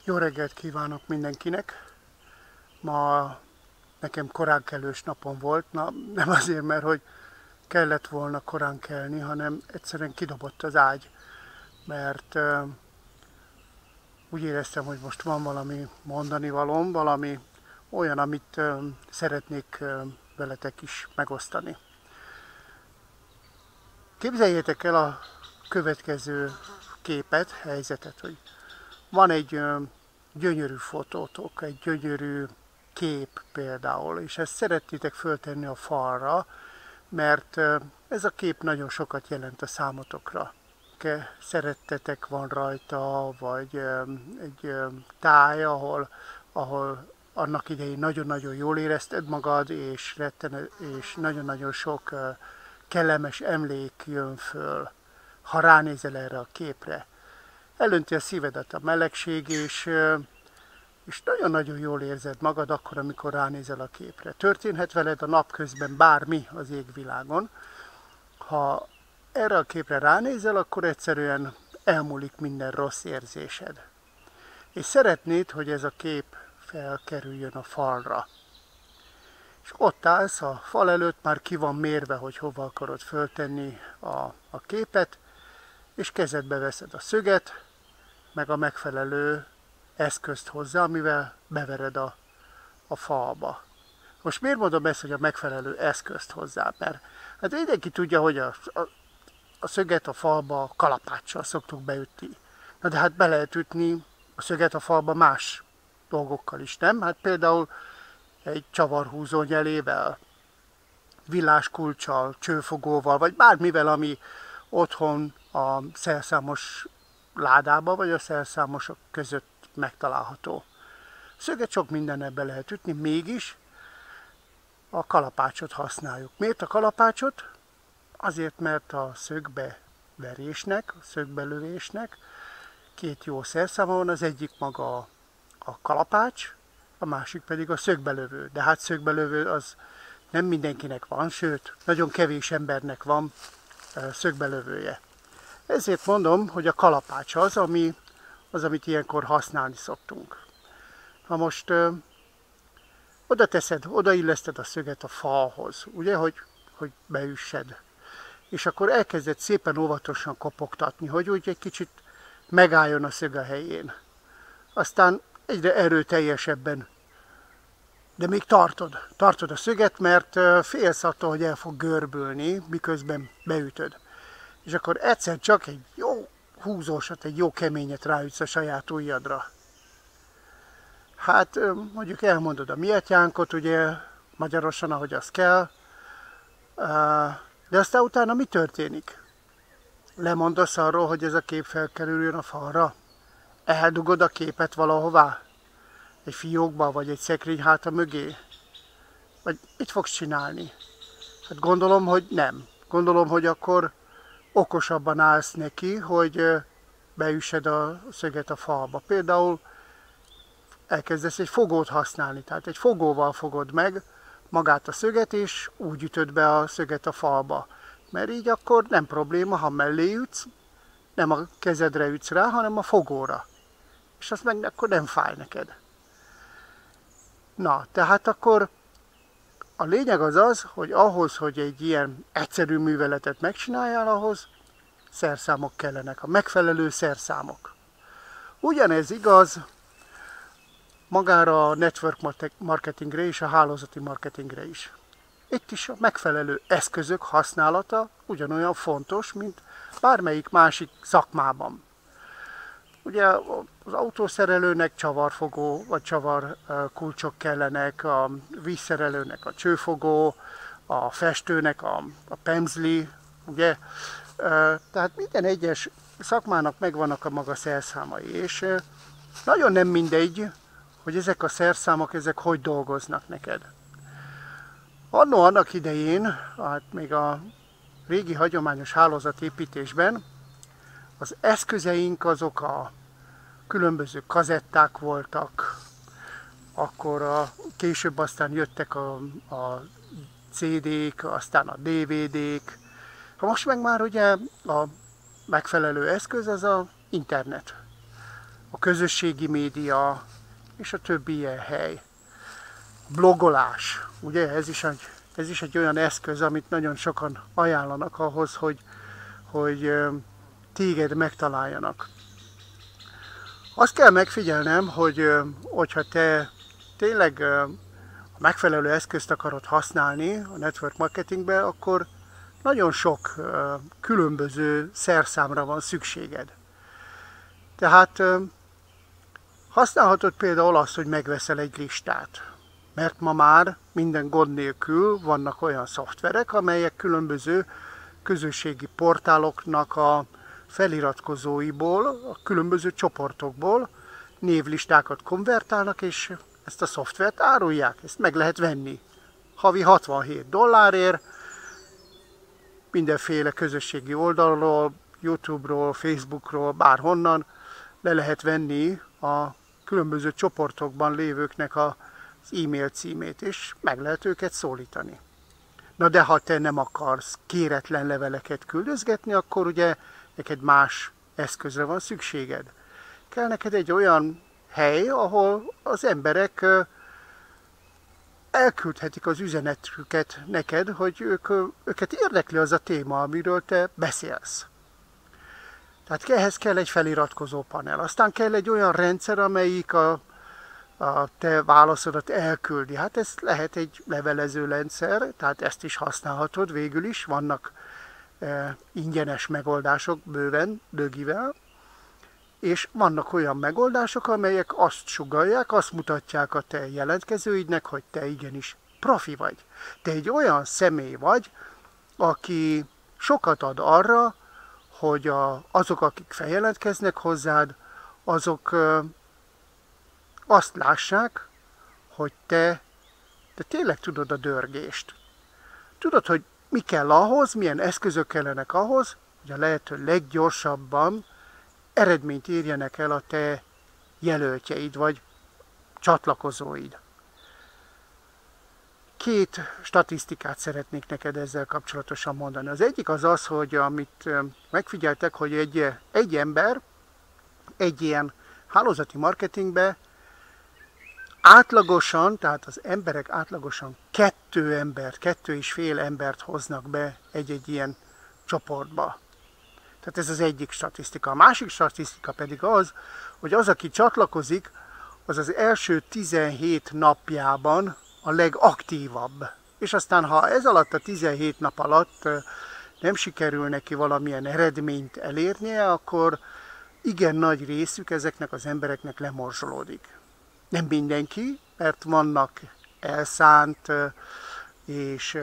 Jó reggelt kívánok mindenkinek! Ma nekem koránkelős napom volt, nem azért, mert hogy kellett volna korán kelni, hanem egyszerűen kidobott az ágy, mert úgy éreztem, hogy most van valami mondani valóm, valami olyan, amit szeretnék veletek is megosztani. Képzeljétek el a következő képet, helyzetet, hogy van egy gyönyörű fotótok, egy gyönyörű kép például, és ezt szeretnétek föltenni a falra, mert ez a kép nagyon sokat jelent a számotokra. Szerettetek van rajta, vagy egy táj, ahol annak idején nagyon-nagyon jól érezted magad, és nagyon-nagyon sok kellemes emlék jön föl, ha ránézel erre a képre. Elönti a szívedet a melegség, és nagyon-nagyon jól érzed magad akkor, amikor ránézel a képre. Történhet veled a napközben bármi az égvilágon. Ha erre a képre ránézel, akkor egyszerűen elmúlik minden rossz érzésed. És szeretnéd, hogy ez a kép felkerüljön a falra. És ott állsz a fal előtt, már ki van mérve, hogy hova akarod föltenni a képet, és kezedbe veszed a szöget, meg a megfelelő eszközt hozzá, amivel bevered a falba. Most miért mondom ezt, hogy a megfelelő eszközt hozzá? Mert hát mindenki tudja, hogy a szöget a falba kalapáccsal szoktuk beütni. Na de hát be lehet ütni a szöget a falba más dolgokkal is, nem? Hát például egy csavarhúzó nyelével, villáskulccsal, csőfogóval, vagy bármivel, ami otthon a szerszámos ládába, vagy a szerszámosok között megtalálható. Szöget sok mindennel be lehet ütni, mégis a kalapácsot használjuk. Miért a kalapácsot? Azért, mert a szögbeverésnek, a szögbelövésnek két jó szerszáma van, az egyik maga a kalapács, a másik pedig a szögbelövő. De hát szögbelövő az nem mindenkinek van, sőt, nagyon kevés embernek van szögbelövője. Ezért mondom, hogy a kalapács az, amit ilyenkor használni szoktunk. Ha most odailleszted a szöget a falhoz, ugye, hogy beüssed. És akkor elkezded szépen óvatosan kopogtatni, hogy úgy egy kicsit megálljon a szög a helyén. Aztán egyre erőteljesebben, de még tartod a szöget, mert félsz attól, hogy el fog görbülni, miközben beütöd. És akkor egyszer csak egy jó húzósat, egy jó keményet ráütsz a saját ujjadra. Hát mondjuk elmondod a mi atyánkot, ugye magyarosan, ahogy az kell, de aztán utána mi történik? Lemondasz arról, hogy ez a kép felkerüljön a falra? Eldugod a képet valahová? Egy fiókba, vagy egy szekrény háta mögé? Vagy mit fogsz csinálni? Hát gondolom, hogy nem. Gondolom, hogy akkor okosabban állsz neki, hogy beüssed a szöget a falba. Például elkezdesz egy fogót használni, tehát egy fogóval fogod meg magát a szöget, és úgy ütöd be a szöget a falba. Mert így akkor nem probléma, ha mellé ütsz, nem a kezedre ütsz rá, hanem a fogóra. És az meg akkor nem fáj neked. Na, tehát akkor a lényeg az, hogy ahhoz, hogy egy ilyen egyszerű műveletet megcsináljál, ahhoz szerszámok kellenek, a megfelelő szerszámok. Ugyanez igaz magára a network marketingre és a hálózati marketingre is. Itt is a megfelelő eszközök használata ugyanolyan fontos, mint bármelyik másik szakmában. Ugye az autószerelőnek csavarfogó vagy csavarkulcsok kellenek, a vízszerelőnek a csőfogó, a festőnek a pemzli, ugye? Tehát minden egyes szakmának megvannak a maga szerszámai, és nagyon nem mindegy, hogy ezek a szerszámok, ezek hogy dolgoznak neked. Annak idején, hát még a régi hagyományos hálózatépítésben az eszközeink azok a különböző kazetták voltak, akkor később aztán jöttek a CD-k, aztán a DVD-k. Most meg már ugye a megfelelő eszköz az a internet. a közösségi média és a többi ilyen hely. Blogolás, ugye ez is egy olyan eszköz, amit nagyon sokan ajánlanak ahhoz, hogy téged megtaláljanak. Azt kell megfigyelnem, hogyha te tényleg a megfelelő eszközt akarod használni a network marketingbe, akkor nagyon sok különböző szerszámra van szükséged. Tehát használhatod például azt, hogy megveszel egy listát. Mert ma már minden gond nélkül vannak olyan szoftverek, amelyek különböző közösségi portáloknak a feliratkozóiból, a különböző csoportokból névlistákat konvertálnak, és ezt a szoftvert árulják. Ezt meg lehet venni. Havi $67 mindenféle közösségi oldalról, YouTube-ról, Facebookról, bárhonnan le lehet venni a különböző csoportokban lévőknek az e-mail címét, és meg lehet őket szólítani. Na de ha te nem akarsz kéretlen leveleket küldözgetni, akkor ugye neked más eszközre van szükséged. Kell neked egy olyan hely, ahol az emberek elküldhetik az üzenetüket neked, hogy őket érdekli az a téma, amiről te beszélsz. Tehát ehhez kell egy feliratkozó panel. Aztán kell egy olyan rendszer, amelyik a te válaszodat elküldi. Hát ez lehet egy levelező rendszer, tehát ezt is használhatod végül is. Vannak ingyenes megoldások bőven, dögivel, és vannak olyan megoldások, amelyek azt sugallják, azt mutatják a te jelentkezőidnek, hogy te igenis profi vagy. Te egy olyan személy vagy, aki sokat ad arra, hogy azok, akik feljelentkeznek hozzád, azok azt lássák, hogy te tényleg tudod a dörgést. Tudod, hogy mi kell ahhoz, milyen eszközök kellenek ahhoz, hogy a lehető leggyorsabban eredményt érjenek el a te jelöltjeid, vagy csatlakozóid. 2 statisztikát szeretnék neked ezzel kapcsolatosan mondani. Az egyik az, hogy amit megfigyeltek, hogy egy ember egy ilyen hálózati marketingbe átlagosan, tehát az emberek átlagosan 2,5 embert hoznak be egy ilyen csoportba. Tehát ez az egyik statisztika. A másik statisztika pedig az, hogy az, aki csatlakozik, az első 17 napjában a legaktívabb. És aztán, ha ez alatt a 17 nap alatt nem sikerül neki valamilyen eredményt elérnie, akkor igen nagy részük ezeknek az embereknek lemorzsolódik. Nem mindenki, mert vannak elszánt és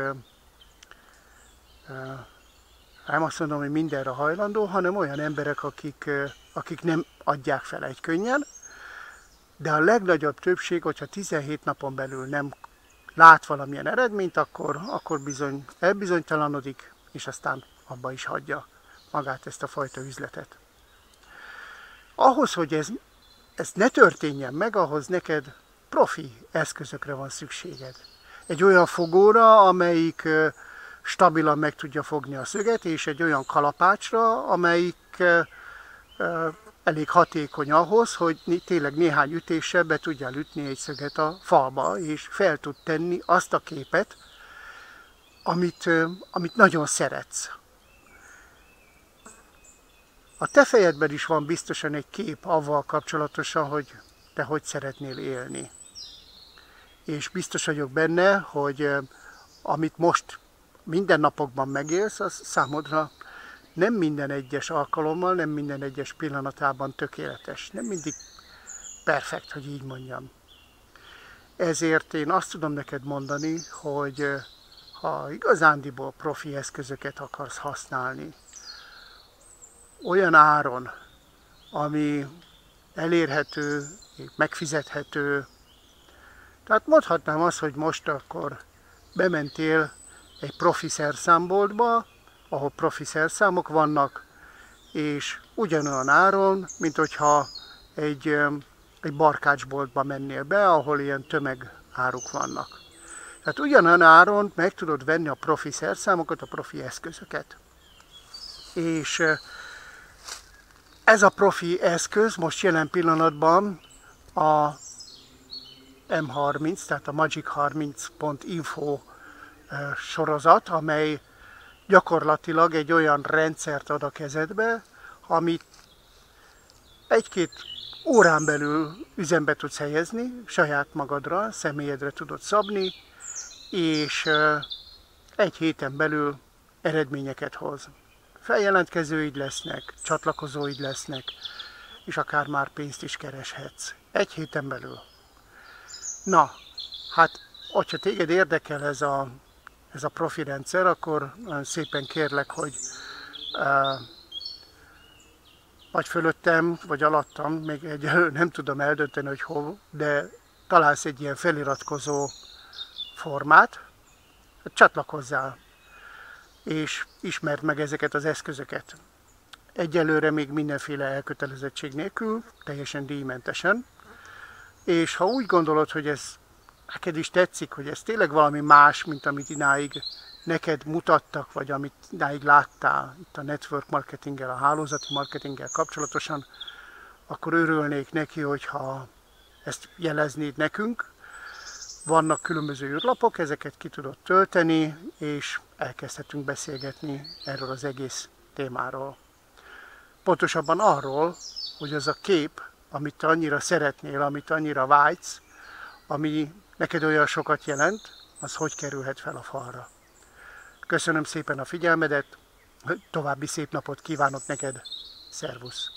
nem azt mondom, hogy mindenre hajlandó, hanem olyan emberek, akik nem adják fel egykönnyen, de a legnagyobb többség, hogyha 17 napon belül nem lát valamilyen eredményt, akkor bizony elbizonytalanodik, és aztán abba is hagyja magát ezt a fajta üzletet. Ahhoz, hogy ez ne történjen meg, ahhoz neked profi eszközökre van szükséged. Egy olyan fogóra, amelyik stabilan meg tudja fogni a szöget, és egy olyan kalapácsra, amelyik elég hatékony ahhoz, hogy tényleg néhány ütéssel be tudjál ütni egy szöget a falba, és fel tud tenni azt a képet, amit nagyon szeretsz. A te fejedben is van biztosan egy kép avval kapcsolatosan, hogy te hogy szeretnél élni. És biztos vagyok benne, hogy amit most mindennapokban megélsz, az számodra nem minden egyes alkalommal, nem minden egyes pillanatában tökéletes. Nem mindig perfekt, hogy így mondjam. Ezért én azt tudom neked mondani, hogy ha igazándiból profi eszközöket akarsz használni, olyan áron, ami elérhető, megfizethető, tehát mondhatnám azt, hogy most akkor bementél egy profi szerszámboltba, ahol profi szerszámok vannak, és ugyanolyan áron, mint hogyha egy barkácsboltba mennél be, ahol ilyen tömegáruk vannak. Tehát ugyanolyan áron meg tudod venni a profi szerszámokat, a profi eszközöket. És Ez a profi eszköz most jelen pillanatban a M30, tehát a magic30.info sorozat, amely gyakorlatilag egy olyan rendszert ad a kezedbe, amit egy-két órán belül üzembe tudsz helyezni, saját magadra, személyedre tudod szabni, és egy héten belül eredményeket hoz. Feljelentkezőid lesznek, csatlakozóid lesznek, és akár már pénzt is kereshetsz. Egy héten belül. Na, hát, hogyha téged érdekel ez a profi rendszer, akkor nagyon szépen kérlek, hogy vagy fölöttem, vagy alattam, még egyelőre nem tudom eldönteni, hogy hol, de találsz egy ilyen feliratkozó formát, csatlakozzál, és ismerd meg ezeket az eszközöket. Egyelőre még mindenféle elkötelezettség nélkül, teljesen díjmentesen, és ha úgy gondolod, hogy ez neked is tetszik, hogy ez tényleg valami más, mint amit idáig neked mutattak, vagy amit idáig láttál itt a network marketinggel, a hálózati marketinggel kapcsolatosan, akkor örülnék neki, hogyha ezt jeleznéd nekünk. Vannak különböző űrlapok, ezeket ki tudod tölteni, és elkezdhetünk beszélgetni erről az egész témáról. Pontosabban arról, hogy az a kép, amit te annyira szeretnél, amit annyira vágysz, ami neked olyan sokat jelent, az hogy kerülhet fel a falra. Köszönöm szépen a figyelmedet, további szép napot kívánok neked, szervusz!